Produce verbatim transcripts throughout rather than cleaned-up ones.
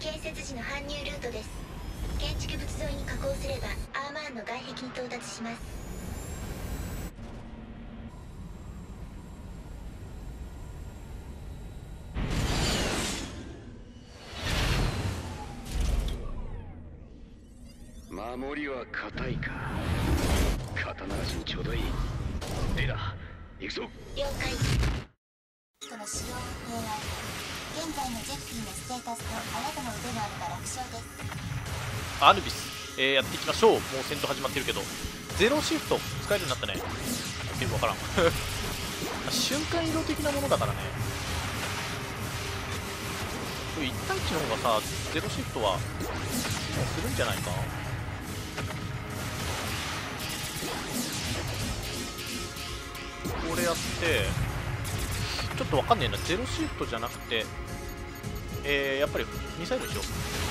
建設時の搬入ルートです。建築物沿いに加工すればアーマーンの外壁に到達します。 守りは硬いか。刀ならしにちょうどいい。レイダー行くぞ。 了解。 人の使用を提案。現在のジェフティのステータスとあなたの腕のあれば楽勝です。 アヌビス、えー、やっていきましょう。もう戦闘始まってるけどゼロシフト使えるようになったね。よくわからん瞬間移動的なものだからね。これいち対いちの方がさゼロシフトは機能するんじゃないか。これやってちょっとわかんねえな。ゼロシフトじゃなくてえー、やっぱりミサイルでしょ。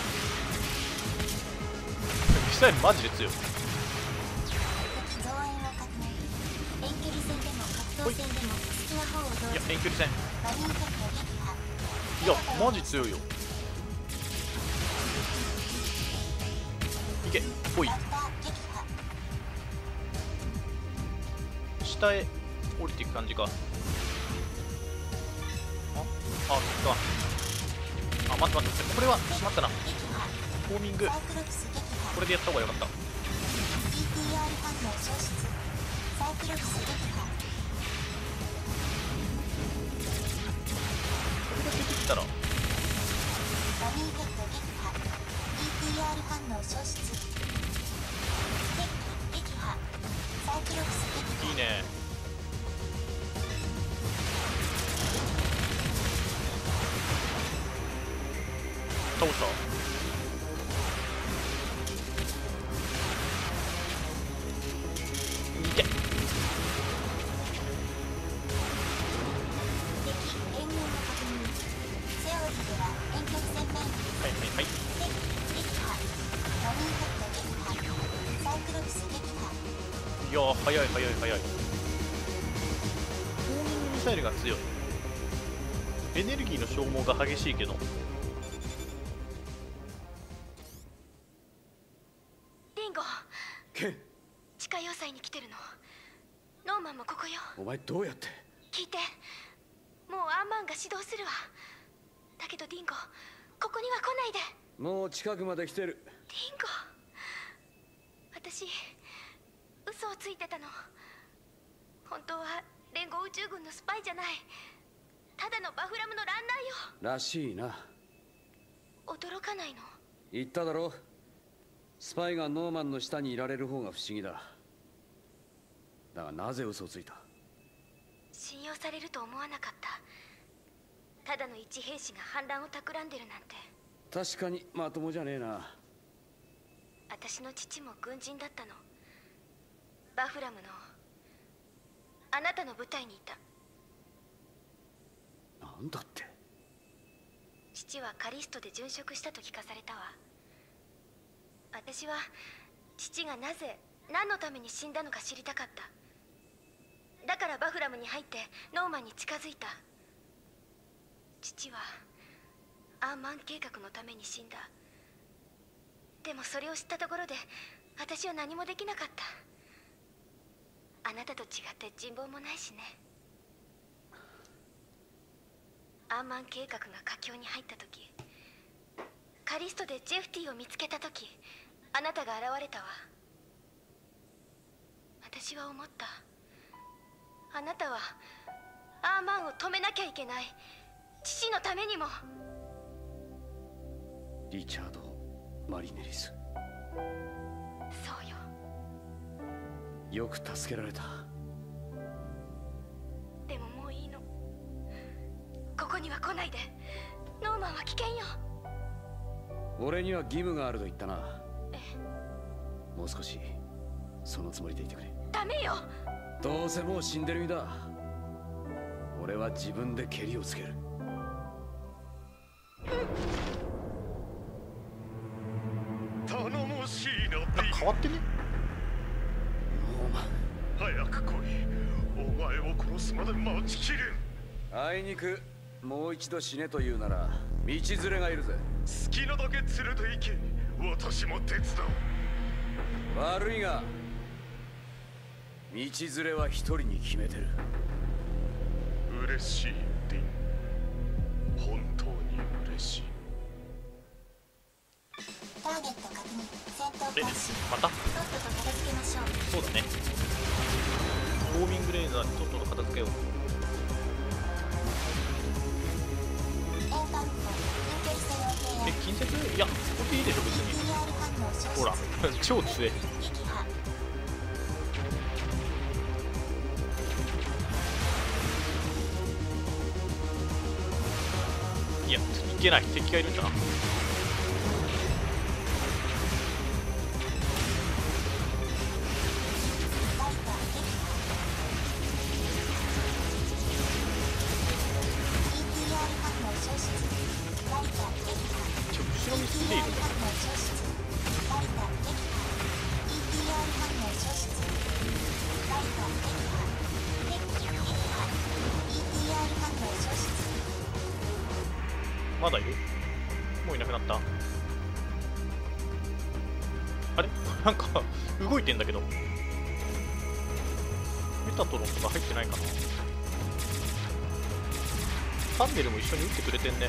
ミサイルマジで強い。 増援を確認。遠距離戦でも格闘戦でも好きな方をどうぞ。 いや遠距離戦マリンテック撃破。 いやマジ強いよ。いけほい。 ラプター撃破。 下へ降りていく感じか。ああ来た。あ待って待って、これはしまったな。ホーミングサイクロプス撃破。 これでやった方がよかった。 ティーティーアール 反応消失。サイクロプス撃破。 これが出てきたらマリンテック撃破。ティーティーアール 反応消失。鉄器撃破。サイクロプス撃破。 いいね。倒した。いけ。 敵援軍の確認。セオリーでは遠距離戦面。 はいはいはい。 敵撃破。マリンテック撃破。サイクロプス撃破。 いやー早い早い早い。ホーミングミサイルが強い。エネルギーの消耗が激しいけどケン、 地下要塞に来てるの。ノーマンもここよ。 お前どうやって。 聞いて、もうアーマンが始動するわ。だけどディンゴ、ここには来ないで。 もう近くまで来てる。 ディンゴ、私嘘をついてたの。本当は連合宇宙軍のスパイじゃない、ただのバフラムのランナーよ。 らしいな。 驚かないの？ 言っただろ。スパイがノーマンの下にいられる方が不思議だ。だがなぜ嘘をついた。 信用されると思わなかった。ただの一兵士が反乱を企んでるなんて。 確かにまともじゃねえな。 私の父も軍人だったの。バフラムのあなたの部隊にいた。 なんだって。 父はカリストで殉職したと聞かされたわ。私は父がなぜ何のために死んだのか知りたかった。だからバフラムに入ってノーマンに近づいた。父はアーマン計画のために死んだ。でもそれを知ったところで私は何もできなかった。あなたと違って人望もないしね。アーマン計画が佳境に入った時、カリストでジェフティを見つけた時、あなたが現れたわ。私は思った。あなたはアーマンを止めなきゃいけない。父のためにも。 リチャード・マリネリス。 そうよ。 よく助けられた。 でももういいの。ここには来ないで。ノーマンは危険よ。 俺には義務があると言ったな。 ええ。 もう少しそのつもりでいてくれ。 ダメよ。 どうせもう死んでる身だ。俺は自分でケリをつける。 頼もしいな。 なんか変わってね。 ノーマン、 早く来い。お前を殺すまで待ちきれん。 あいにくもう一度死ねというなら道連れがいるぜ。 好きなだけ連れて行け。私も手伝う。 悪いが道連れは一人に決めてる。 嬉しいディン、本当に嬉しい。 ターゲット確認、戦闘え開始。 またとっとと片付けましょう。 そうだね。ウォーミングレーザーにとっとと片付けよう。 円環庫、近距離戦を提案。 え、近接いや、ここでいいでしょ、別に。 ピーアール 反応消失。 ほら、超強い。 撃破。 いや、いけない。敵がいるんだな。 ライター撃破。イーティーアール 反応消失。ライター撃破。 ちょ、後ろにすげえいるんだけど。 反応消失。ライター撃破。イーティーアール 反応消失。ライター撃破。撃破。イーティーアール 反応消失。 まだいる？もういなくなった。あれなんか動いてんだけど。メタトロンとか入ってないかな。パンネルも一緒に打ってくれてんね。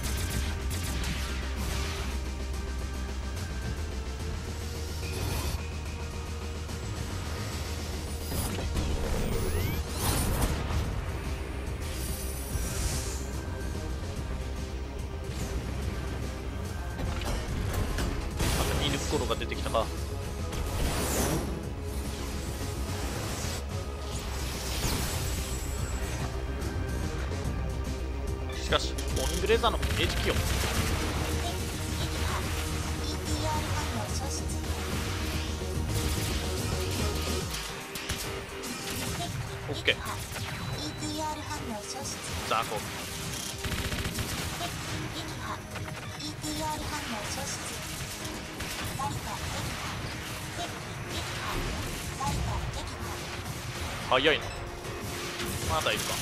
コロが出てきたか。しかしモーニングレーザーの餌食よ。オッケー。ザーコ早いな。まだいるか。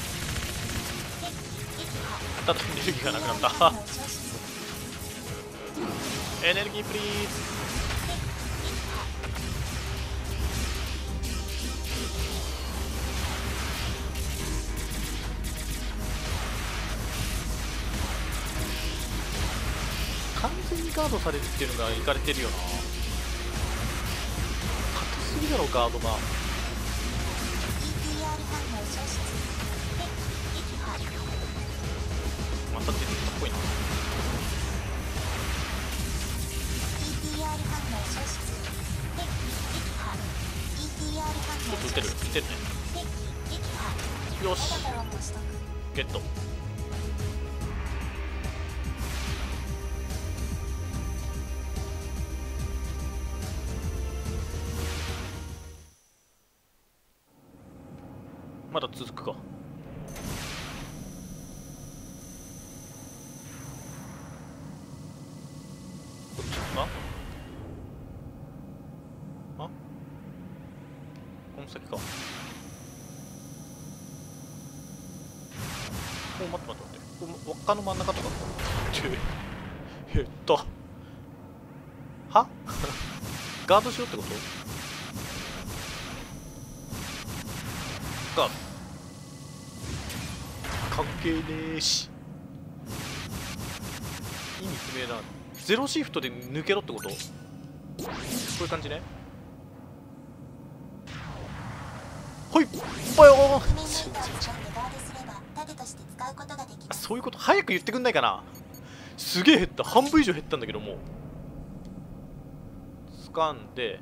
ただエネルギーがなくなったエネルギープリーズ。完全にガードされるっていうのがいかれてるよな。硬すぎだろガードが。また出てきたっぽいな。ちょっと撃てる撃てるね。よしゲット。まだ続くか。あ、この先か。お、待って待って待って。これ輪っかの真ん中とか。えっとはガードしろってこと？ガード関係ねえし。意味不明だ。ゼロシフトで抜けろってこと？こういう感じね。ほいっぽよー。そういうこと早く言ってくんないかな。すげえ減った。半分以上減ったんだけどもう。掴んで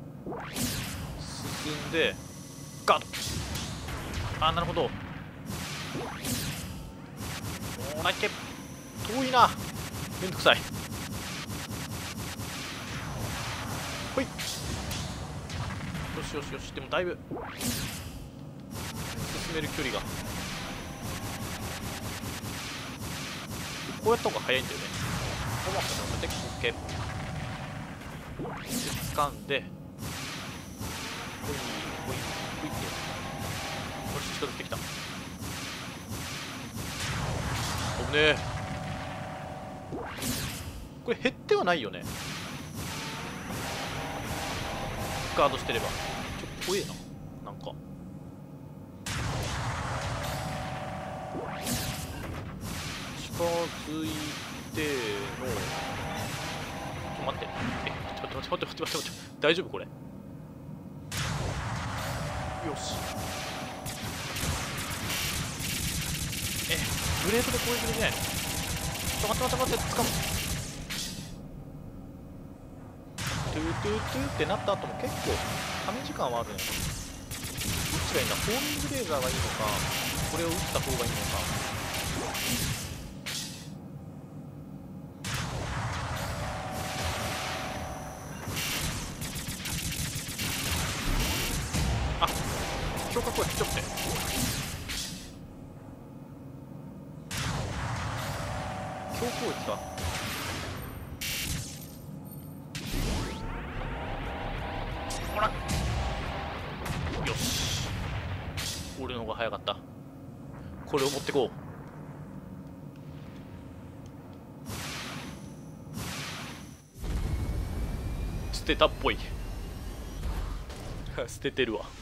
進んでガード。あ、なるほど。もうだけ遠いな。めんどくさい。ほい。よしよしよし。でもだいぶ進める距離がこうやった方が早いんだよね。こうやってこうやって掴んでほいほいほいって。よし近づいてきた。 え。これ減ってはないよね。ガードしてれば。ちょっと怖えな、なんか。近づいての、ちょっと待って、え、ちょっと待って待って待って待って待って、大丈夫これ。よし。え、ブレードで攻撃できないの？ちょっと待って待って待って、掴む。トゥートゥートゥーってなった後も結構、ため時間はあるね。どっちがいいんだ？ホーミングレーザーがいいのか、これを打った方がいいのか。あ、強化攻撃ちょっと待って。強攻撃か。ほら、よし、俺の方が早かった。これを持ってこう。捨てたっぽい捨ててるわ。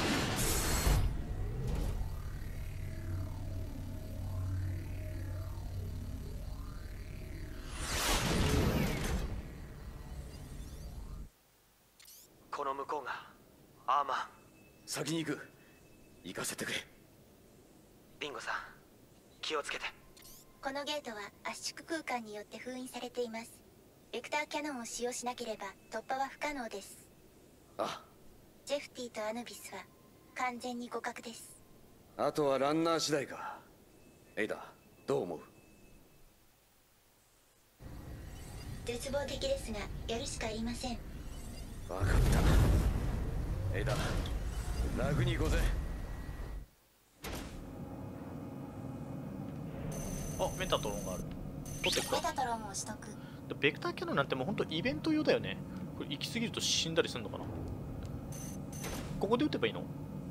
この向こうがアーマン。 先に行く。行かせてくれ。 ビンゴさん、気をつけて。 このゲートは圧縮空間によって封印されています。ベクターキャノンを使用しなければ突破は不可能です。 あ、 ジェフティとアヌビスは完全に互角です。 あとはランナー次第か。エイダ、どう思う？ 絶望的ですがやるしかありません。 分かった。エイダ、楽に行こうぜ。 あ、メタトロンがある。取ってくか。 メタトロンを取得。 ベクターキャノンなんてもうほんとイベント用だよね。これ行き過ぎると死んだりするのかな。ここで撃てばいいの？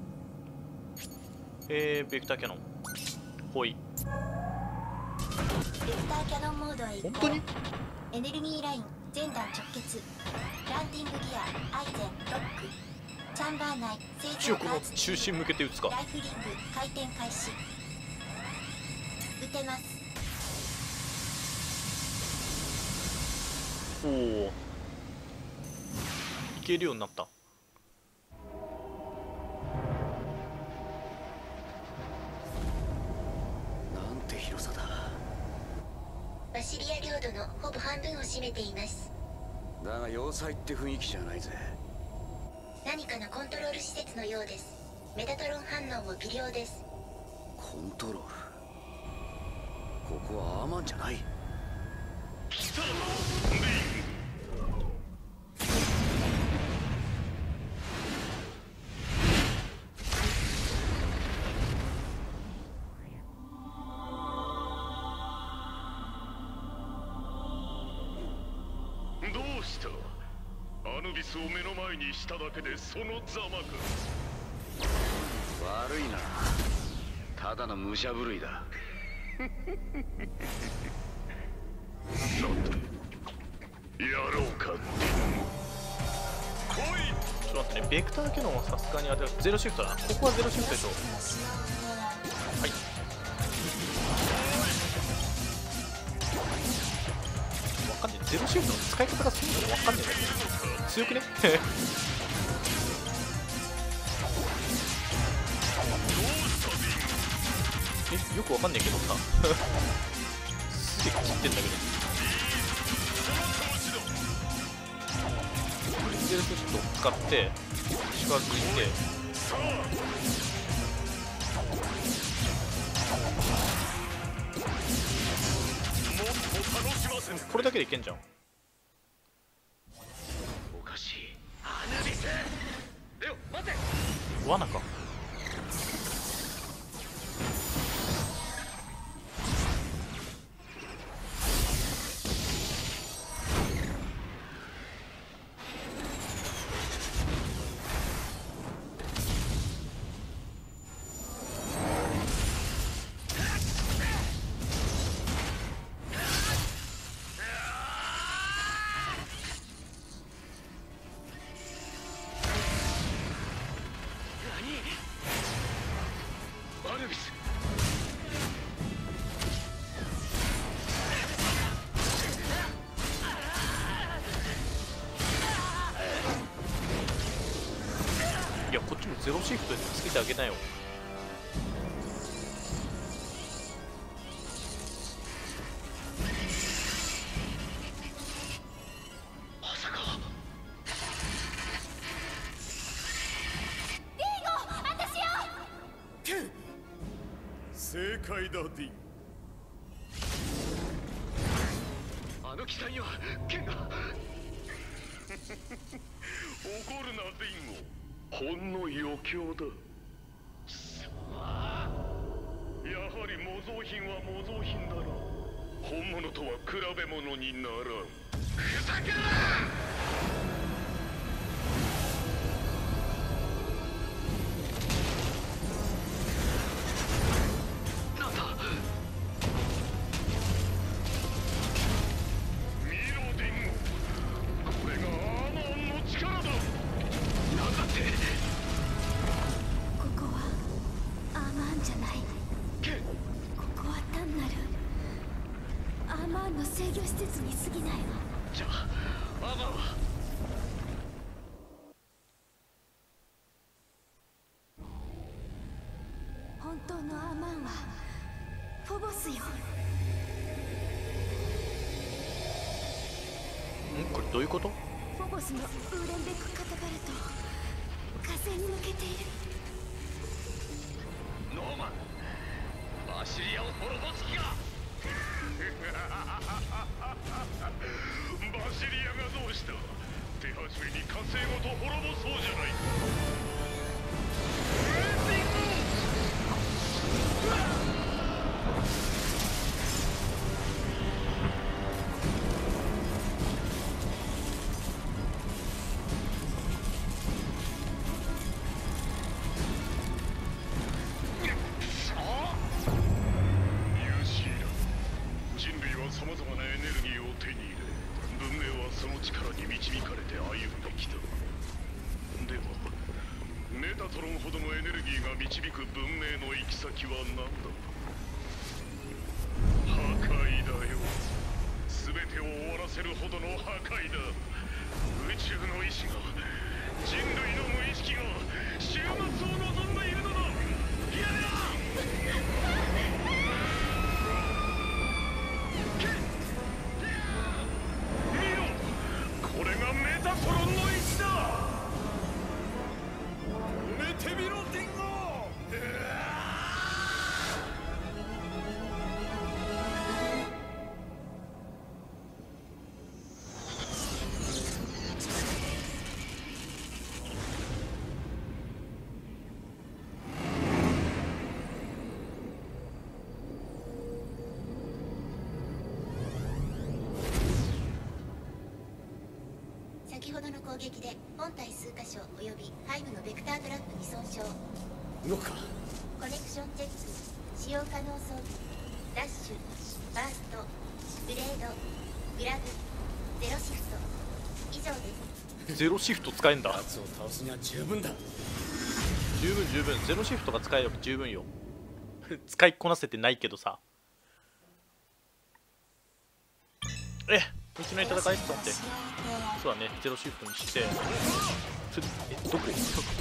えー、ベクターキャノン。ほい。 ベクターキャノンモードへ移行。 本当に？ エネルギーライン全弾直結。ランディングギアアイゼンロック。チャンバー内正常中国の中心向けて撃つか。 ライフリング回転開始。撃てます。 おお、いけるようになった。 なんて広さだ。 バシリア領土のほぼ半分を占めています。 だが要塞って雰囲気じゃないぜ。 何かのコントロール施設のようです。メタトロン反応も微量です。 コントロール。ここはアーマンじゃない。 どうした？アヌビスを目の前にしただけでそのざまか。 悪いな。ただの武者震いだ。 さて、やろうか。来い。 ちょっと待ってね、ベクターキャノンはさすがにあれゼロシフトだな。ここはゼロシフトでしょ。はい。わかんねえ。ゼロシフトの使い方がそもそもわかんねえんだけど。強くねえ、よくわかんねえけどさすげえ切ってんだけど。ゼロシフトを使って近づいて、これだけでいけんじゃん。 おかしい。アヌビス。レオ、待て。 罠か。 ゼロシフトで助けてあげなよ。 まさかディーゴ、私よ。 正解だ、ディン。あの機体には剣が。怒るな、ディンゴ。ほんの余興だ。やはり模造品は模造品だな。本物とは比べ物にならん。ふざけるな！なんだ？見ろ、ディンゴ。これがアーマンの力だ。なんだって？ ここはアーマーンじゃない。 剣。 ここは単なるアーマーンの制御施設に過ぎないわ。 じゃあアーマンは本当のアーマンはフォボスよ。 んこれどういうこと？ フォボスのウーレンベックカタパルト火星に向けている。 ノーマン、バシリアを滅ぼす気か。バシリアがどうした？手始めに火星ごと滅ぼそうじゃないか。さまざまなエネルギーを手に入れ、文明はその力に導かれて歩んできた。でもメタトロンほどのエネルギーが導く文明の行き先は何だ？破壊だよ。全てを終わらせるほどの破壊だ。宇宙の意志が、人類の無意識が終末を望んでいるのだ。やめろ！これがメタトロンの意志だ。埋めてみろ、ディンゴ。 先ほどの攻撃で本体数箇所および背部のベクタートラップに損傷。 動くか。 コネクションチェック。使用可能装備。ダッシュ、バースト、ブレード、グラブ、ゼロシフト。以上です。 ゼロシフト使えんだ。 奴を倒すには十分だ。 十分十分。ゼロシフトが使えれば十分よ。使いこなせてないけどさ。え道のり戦いと思って。そうだね、ゼロシフトにして。ちょえどこ？意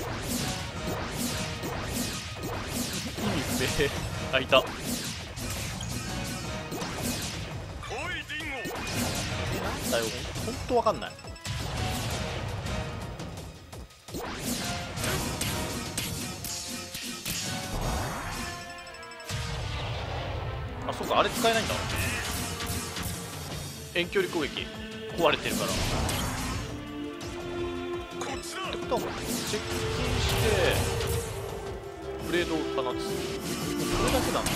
味不明。あ、いた。 おい、ディンゴ。 だよ、ほんとわかんない。あ、そうか、あれ使えないんだ。遠距離攻撃壊れてるから。ってことはもう接近してブレードを放つ。これだけだな。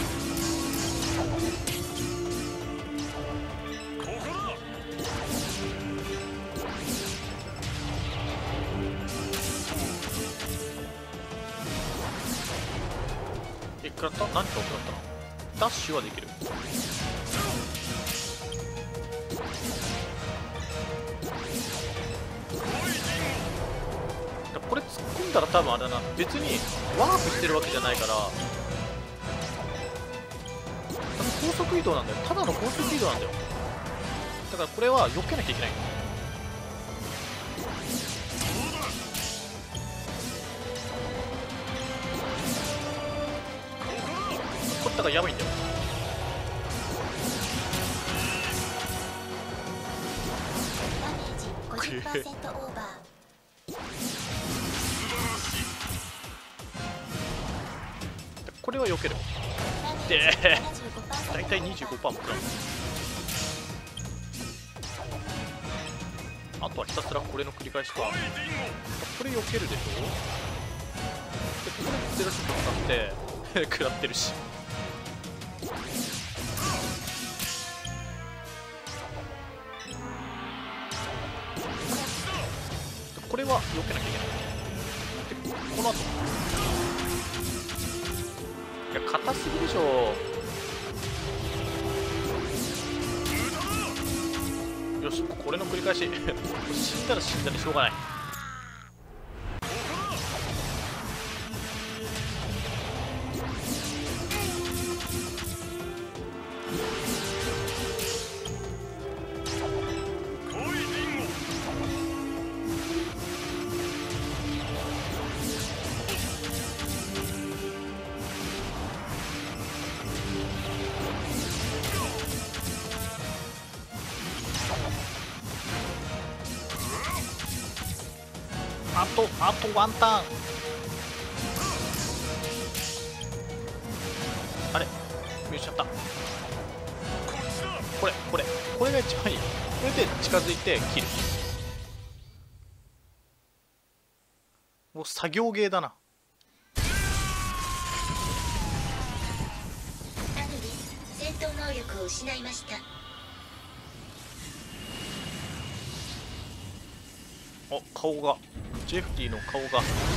ここだ。 え、食らった？何かを食らったの？ダッシュはできる。これ突っ込んだら多分あれだな、別にワープしてるわけじゃないから高速移動なんだよ。ただの高速移動なんだよ。だからこれは避けなきゃいけない。 方がやばいんだよ。 ダメージ ごじゅっパーセント オーバー。 これは避ける。でだいたい にじゅうごパーセント もくらん。あとはひたすらこれの繰り返しか。これ避けるでしょ。でこれゼロシット使って食らってるし。これは避けなきゃいけない。でこの後いや硬すぎでしょ。よしこれの繰り返し。死んだら死んだらしょうがない。あとあとワンターン。あれ見失った。これこれこれが一番いい。これで近づいて切る。もう作業芸だな。 アヌビス戦闘能力を失いました。 あ顔がジェフティの顔が。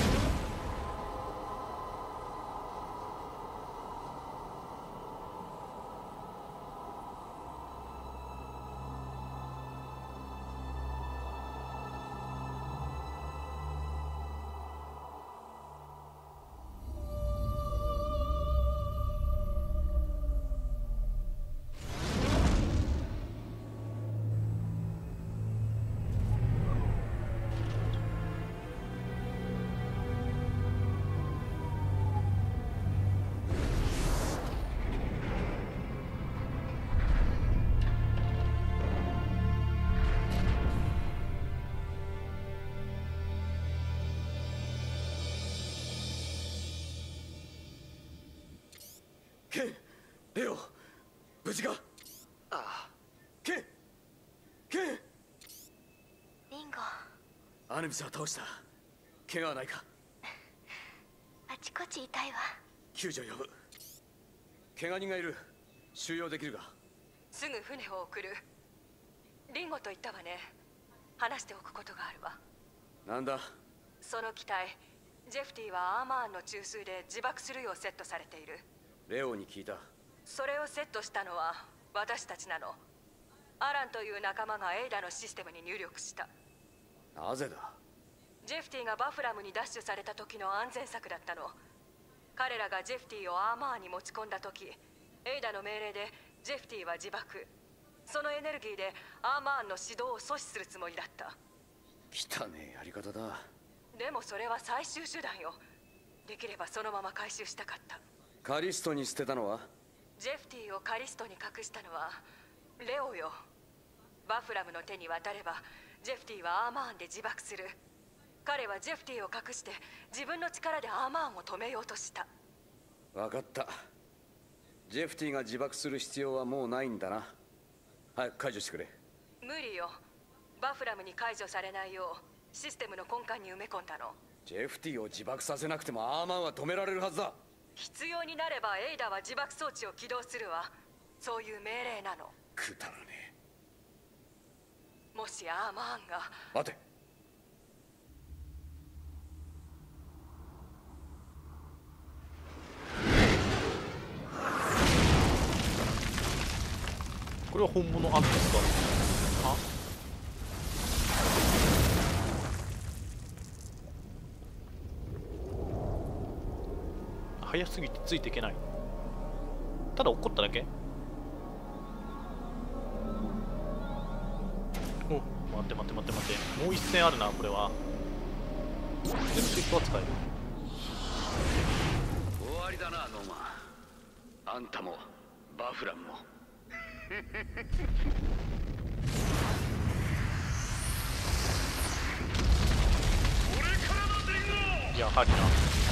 ケン、レオ、無事か。ああ、ケン、ケン。 リンゴ、 アヌビスは倒した。怪我はないか。 あちこち痛いわ。 救助呼ぶ。怪我人がいる。収容できるか。 すぐ船を送る。リンゴと言ったわね。話しておくことがあるわ。 なんだ。 その機体、ジェフティはアーマーンの中枢で自爆するようセットされている。 レオに聞いた。 それをセットしたのは私たちなの。アランという仲間がエイダのシステムに入力した。 なぜだ。 ジェフティがバフラムに奪取された時の安全策だったの。彼らがジェフティをアーマーに持ち込んだ時、エイダの命令でジェフティは自爆。そのエネルギーでアーマーンの始動を阻止するつもりだった。 汚ねえやり方だ。 でもそれは最終手段よ。できればそのまま回収したかった。 カリストに捨てたのは。 ジェフティをカリストに隠したのはレオよ。バフラムの手に渡ればジェフティはアーマーンで自爆する。彼はジェフティを隠して自分の力でアーマーンを止めようとした。 分かった。ジェフティが自爆する必要はもうないんだな。早く解除してくれ。 無理よ。バフラムに解除されないようシステムの根幹に埋め込んだの。 ジェフティを自爆させなくてもアーマンは止められるはずだ。 必要になればエイダは自爆装置を起動するわ。そういう命令なの。 くだらねえ。もしアーマーンが。 待て。 これは本物アクセスだ。あ、早すぎてついていけない。ただ怒っただけ。お、待って待って待って待って、もう一戦あるな。これはゼロシフトは使える。 終わりだなノーマン。 あんたもバフラムも。 やはりな。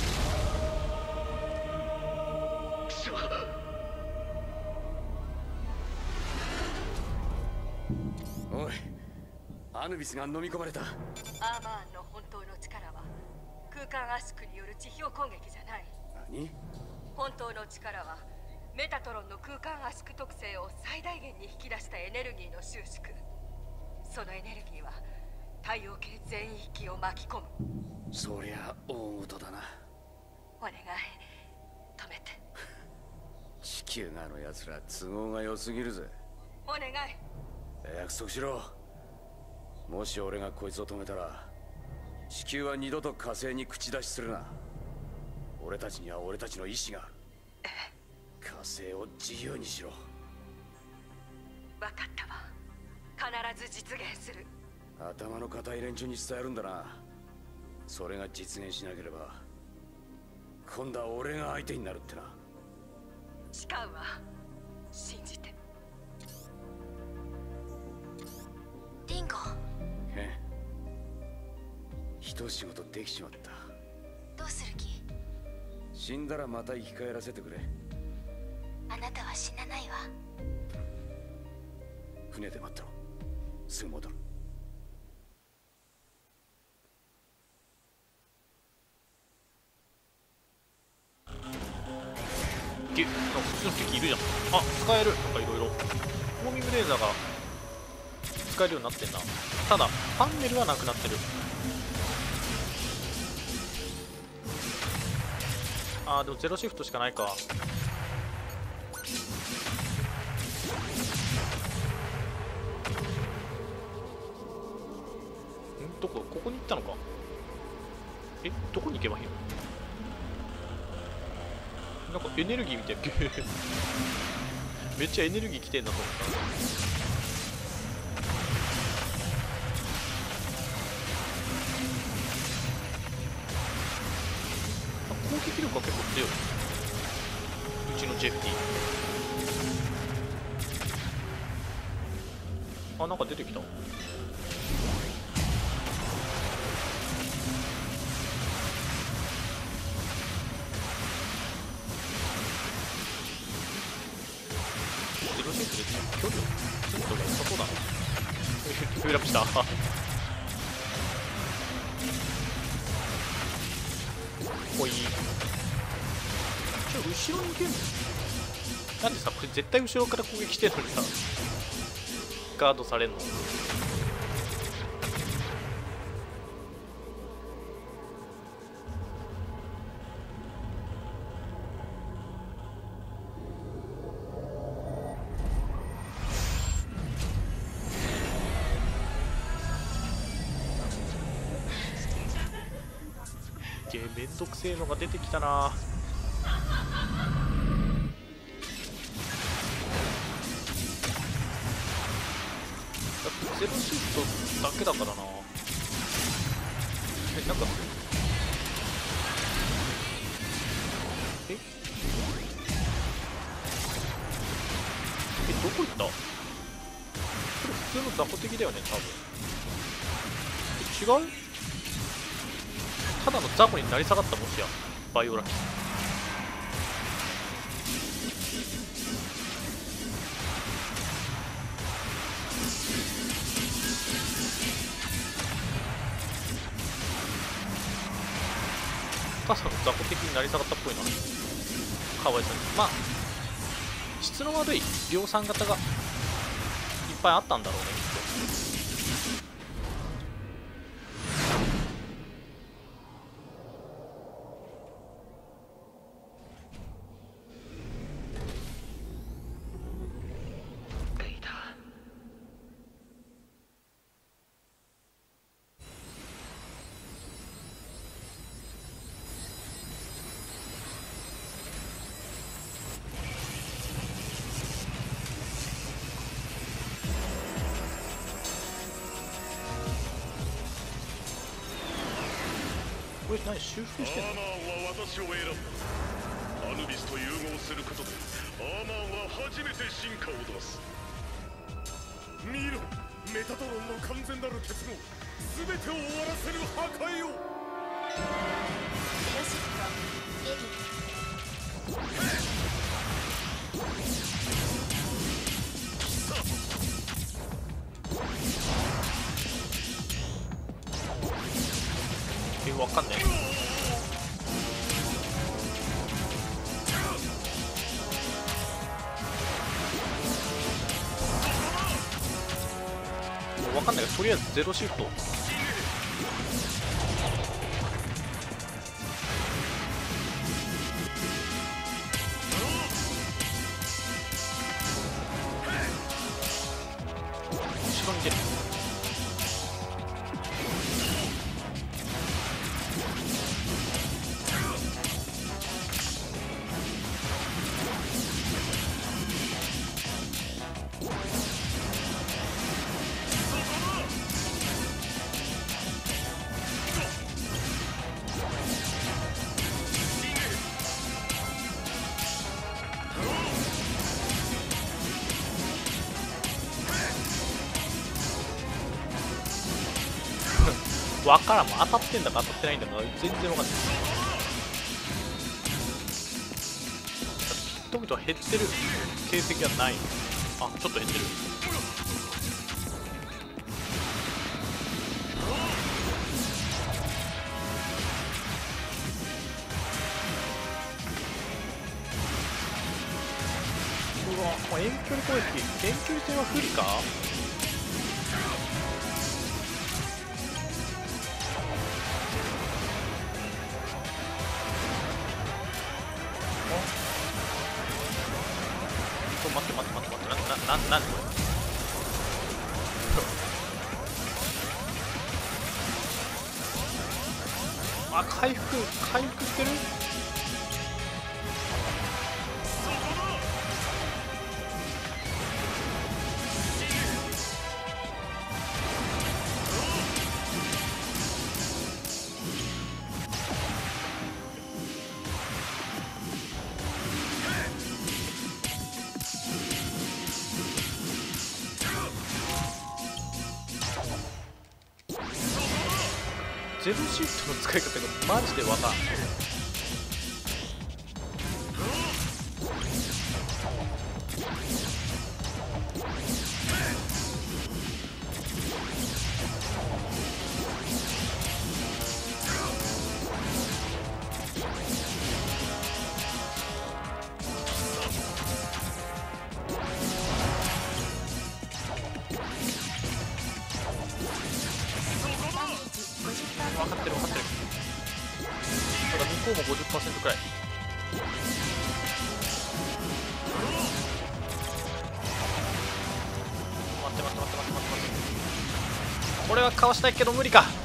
おい、アヌビスが飲み込まれた。 アーマーンの本当の力は空間圧縮による地表攻撃じゃない。 何？ 本当の力はメタトロンの空間圧縮特性を最大限に引き出したエネルギーの収縮。そのエネルギーは太陽系全域を巻き込む。 そりゃ大事だな。 お願い止めて。 地球側の奴ら都合が良すぎるぜ。 お願い。 約束しろ。もし俺がこいつを止めたら地球は二度と火星に口出しするな。俺たちには俺たちの意志がある。火星を自由にしろ。 分かったわ。必ず実現する。 頭の固い連中に伝えるんだな。それが実現しなければ今度は俺が相手になるってな。 誓うわ。信じて。 リンゴ。 へえ、一仕事できちまった。 どうする気？ 死んだらまた生き返らせてくれ。 あなたは死なないわ。 船で待ってろ。すぐ戻る。 ゲなんかそっちの敵いるじゃん。あ、使える。なんかいろいろホーミングレーザーが使えるようになってんな。ただパンネルはなくなってる。あーでもゼロシフトしかないか。んどこここに行ったのか。えどこに行けばいいの。なんかエネルギーみたいなめっちゃエネルギー来てんなと思った。攻撃力は結構強い。うちのジェフティ。あ、なんか出てきた。距離を詰めた方が良さそうだな。レベルアップしたほい。ちょ後ろに行けんのなんでさ、これ絶対後ろから攻撃してるのにさガードされんの。めんどくせえのが出てきたな。ゼロシフトだけだからな。え、なんかええどこ行った。これ普通の雑魚敵だよね多分。え違う。ただの雑魚になり下がった。もしやバイオラキス。ただの雑魚的になり下がったっぽいな。かわいそうに。まあ質の悪い量産型がいっぱいあったんだろうねきっと。これ何修復してんの。 アーマーは私を選んだ。アヌビスと融合することでアーマンは初めて進化を出す。見ろ、メタトロンの完全なる結合、全てを終わらせる破壊を。 ゼロシフトレディ。 え、わかんねえ。わかんないけど、とりあえずゼロシフト。後ろに出る。わからんもん、当たってんだか当たってないんだか全然わかんない。ヒット率は減ってる形跡はない。あ、ちょっと減ってる。うわ、もう遠距離攻撃、遠距離戦は不利か。待って待って待って待って、な、な、な、なんこれあ、回復、回復してる。ゼロシフトの使い方がマジでわからん。分かってる分かってる。ただ向こうも ごじゅっパーセント くらい。待って待って待って待って待って待って。これはかわしたいけど無理か。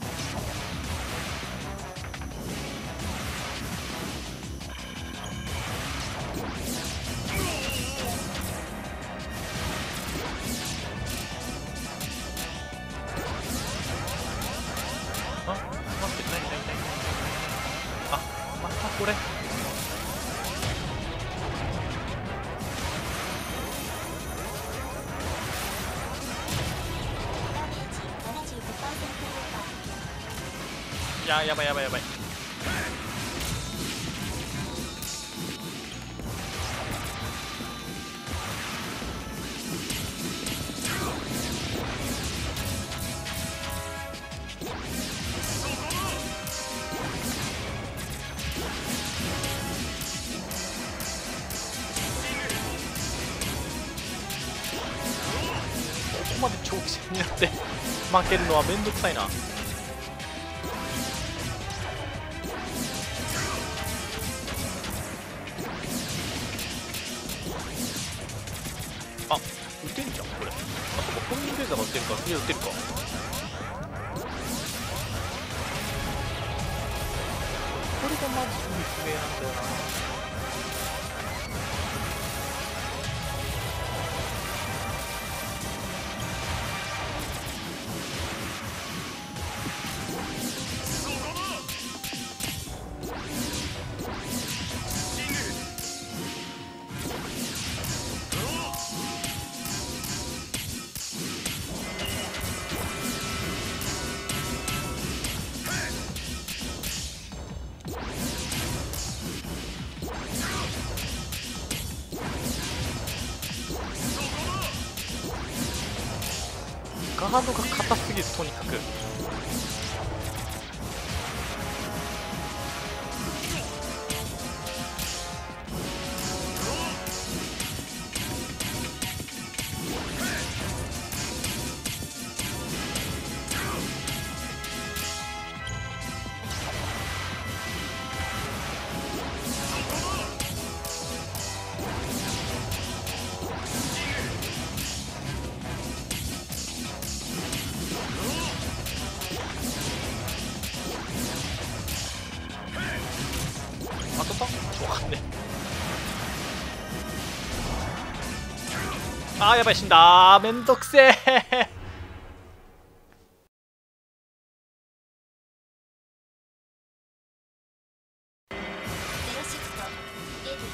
これいや、やばいやばいやばい。ここまで長期戦になって負けるのはめんどくさいな。あ、撃てんじゃんこれ。あ、そうか、コインレーザーが撃てるか。いや、撃てるか。これがまず意味不明なんだよな。 ガードが硬すぎる、とにかく。当たった？わかんねえ。あーやばい、死んだー。めんどくせえ。 ゼロシフトレディ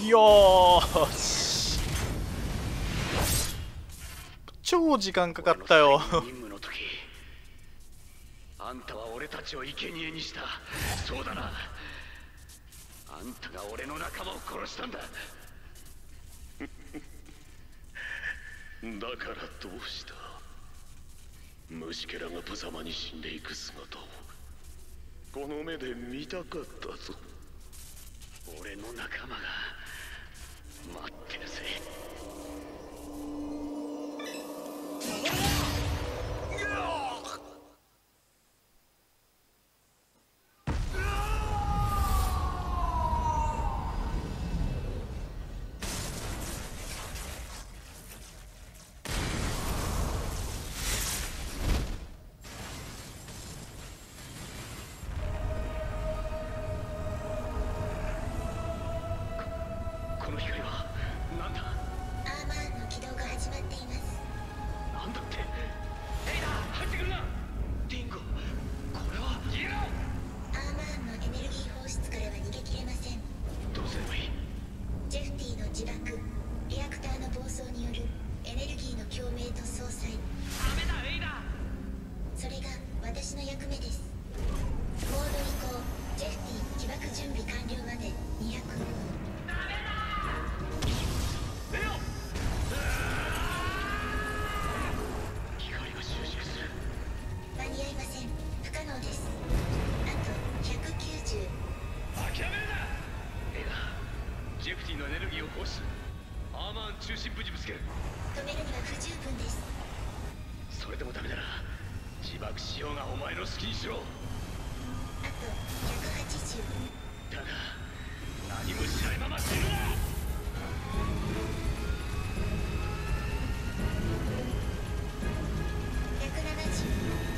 よーし、超時間かかったよ。 任務の時、あんたは俺たちを生贄にした。そうだな、あんたが俺の仲間を殺したんだ。 だからどうした？虫けらが無様に死んでいく姿をこの目で見たかったぞ。 俺の仲間が待ってるぜ。この光はなんだ？ アーマーンの起動が始まっています。 なんだって？エイダー、入ってくるな。リンゴ、これは逃げろ。 アーマーンのエネルギー放出からは逃げ切れません。 どうすればいい？ ジェフティの自爆、リアクターの暴走によるエネルギーの共鳴と相殺。 ダメだエイダー。 それが私の役目です。モード移行。ジェフティ起爆準備完了までにひゃく。 レオ、光が収縮する。 間に合いません。不可能です。あとひゃくきゅうじゅう。 諦めるな。エイダー、ジェフティのエネルギーを放出。アーマーン中心部にぶつける。 止めるには不十分です。 それでもダメなら自爆しようがお前の好きにしろ。 あとひゃくはちじゅう。 だが何もしないまま死ぬな。 ひゃくななじゅう。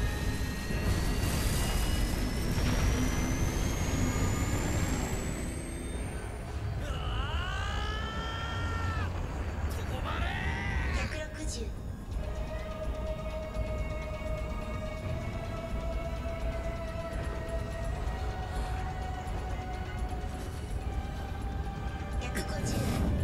ひゃくろくじゅう。ひゃくごじゅう。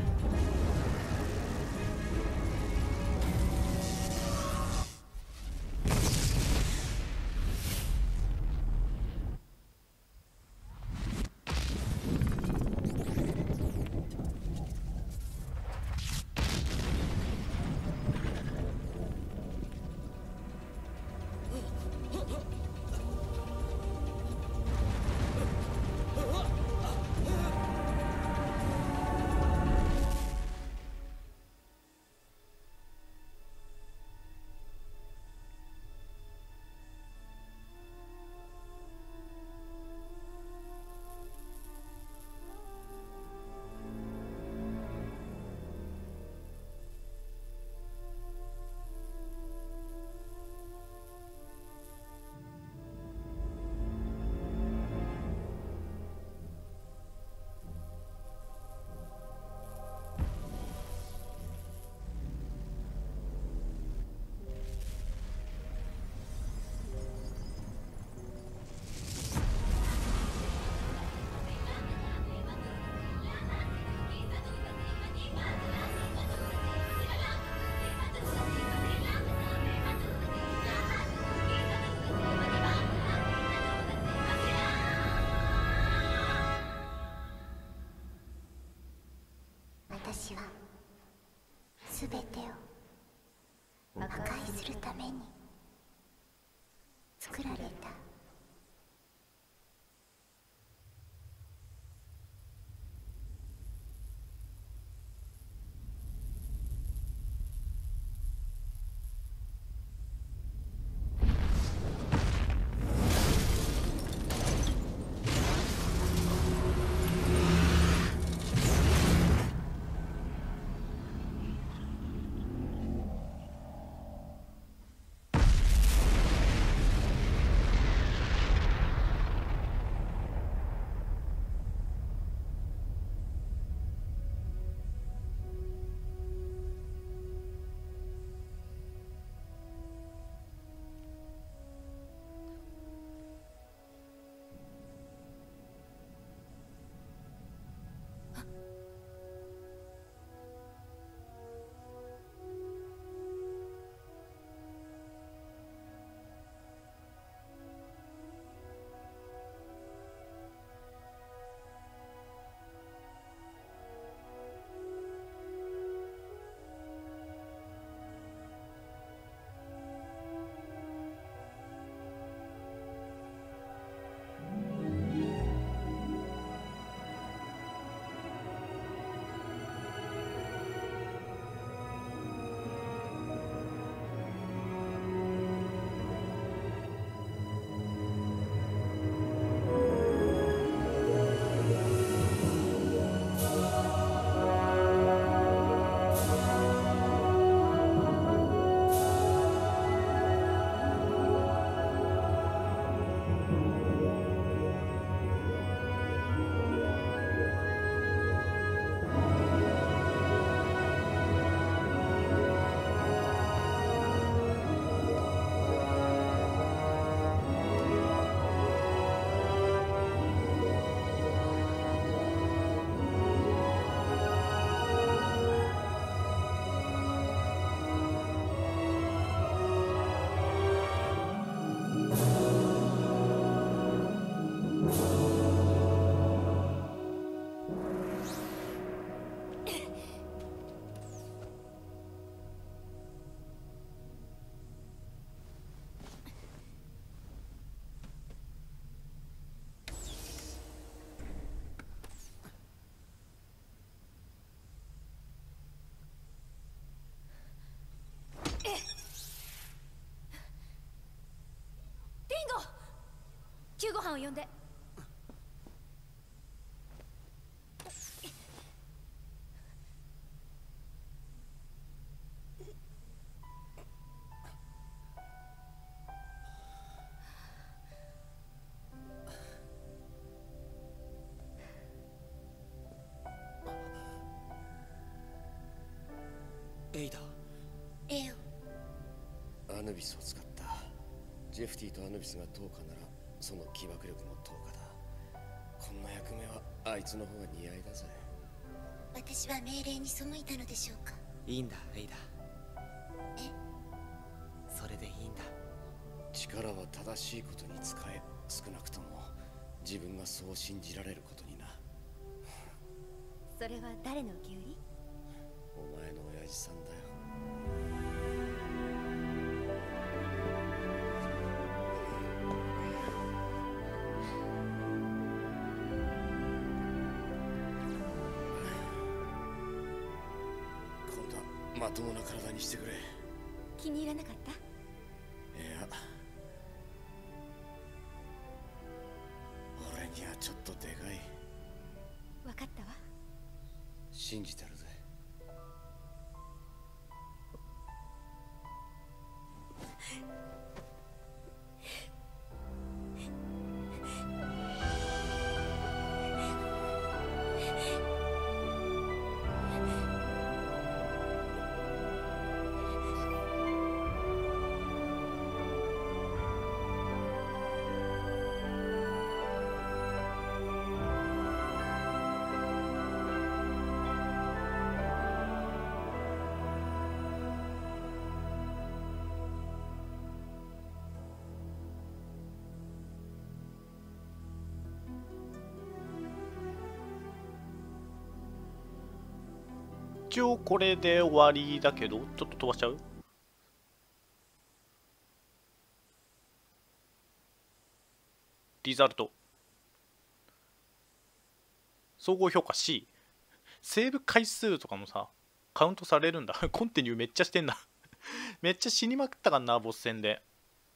私は全てを破壊するために作られた。 飯を呼んで。 エイダ、 エオ、アヌビスを使った。ジェフティとアヌビスが10日ならその起爆力もとおかだ。こんな役目はあいつの方が似合いだぜ。 私は命令に背いたのでしょうか。 いいんだエイダ。 え、 それでいいんだ。 力は正しいことに使え、少なくとも自分がそう信じられることにな。 それは誰の受け売り？ お前の親父さんだよ。今度はまともな体にしてくれ。 気に入らなかった？ いや、俺にはちょっとでかい。 分かったわ。 信じてるぜ。 一応これで終わりだけど、ちょっと飛ばしちゃう？リザルト。総合評価 C。セーブ回数とかもさ、カウントされるんだ。コンティニューめっちゃしてんな。めっちゃ死にまくったかんな、ボス戦で。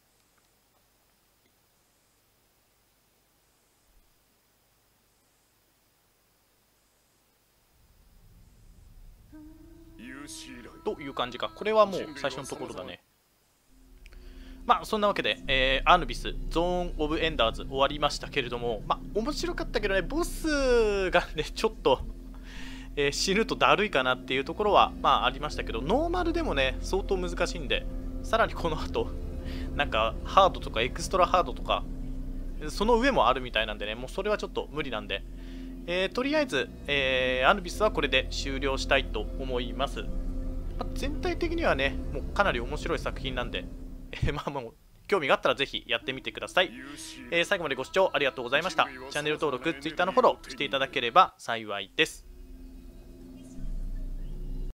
という感じか。これはもう最初のところだね。まあそんなわけで、えー、アヌビスゾーン・オブ・エンダーズ終わりましたけれども、まあ面白かったけどね、ボスがねちょっと、えー、死ぬとだるいかなっていうところはまあありましたけど、ノーマルでもね相当難しいんで、さらにこの後なんかハードとかエクストラハードとかその上もあるみたいなんでね、もうそれはちょっと無理なんで、えー、とりあえず、えー、アヌビスはこれで終了したいと思います。まあ、全体的にはねもうかなり面白い作品なんで、えー、まあもう興味があったらぜひやってみてください。えー、最後までご視聴ありがとうございました。チャンネル登録、Twitter のフォローしていただければ幸いです。